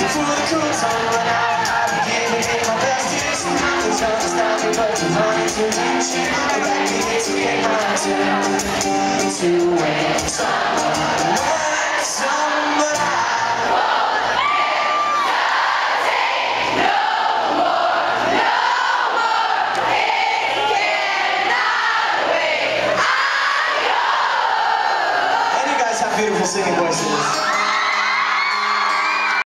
before the cool time run out. I'll be giving it my best to see nothing's gonna stop me but the money to reach you. But I need to get my turn to win someone. Beautiful singing voices.